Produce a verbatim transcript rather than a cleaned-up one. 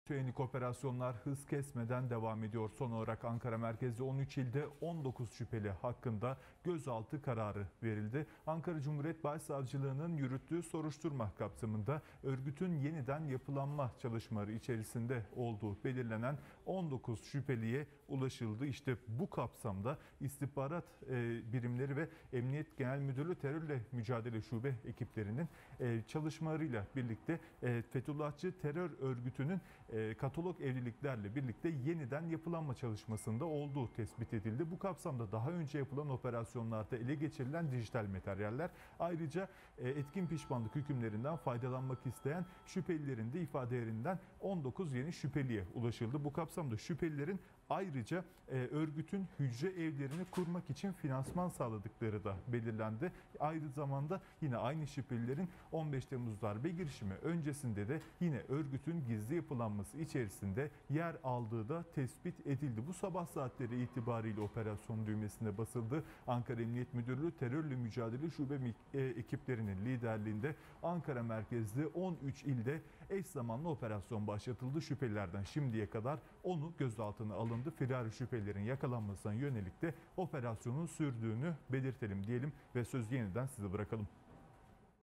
TÜENİK operasyonlar hız kesmeden devam ediyor. Son olarak Ankara merkezli on üç ilde on dokuz şüpheli hakkında gözaltı kararı verildi. Ankara Cumhuriyet Başsavcılığı'nın yürüttüğü soruşturma kapsamında örgütün yeniden yapılanma çalışmaları içerisinde olduğu belirlenen on dokuz şüpheliye ulaşıldı. İşte bu kapsamda istihbarat birimleri ve Emniyet Genel Müdürlüğü Terörle Mücadele Şube ekiplerinin çalışmalarıyla birlikte Fethullahçı terör örgütünün katalog evliliklerle birlikte yeniden yapılanma çalışmasında olduğu tespit edildi. Bu kapsamda daha önce yapılan operasyonlarda ele geçirilen dijital materyaller, ayrıca etkin pişmanlık hükümlerinden faydalanmak isteyen şüphelilerin de ifadelerinden on dokuz yeni şüpheliye ulaşıldı. Bu kapsamda şüphelilerin ayrıca örgütün hücre evlerini kurmak için finansman sağladıkları da belirlendi. Aynı zamanda yine aynı şüphelilerin on beş Temmuz darbe girişimi öncesinde de yine örgütün gizli yapılanması içerisinde yer aldığı da tespit edildi. Bu sabah saatleri itibariyle operasyon düğmesine basıldı. Ankara Emniyet Müdürlüğü Terörle Mücadele Şube ekiplerinin liderliğinde Ankara merkezli on üç ilde eş zamanlı operasyon başlatıldı. Şüphelilerden şimdiye kadar onu gözaltına alındı. Firari şüphelilerin yakalanmasına yönelik de operasyonun sürdüğünü belirtelim diyelim ve sözü yeniden size bırakalım.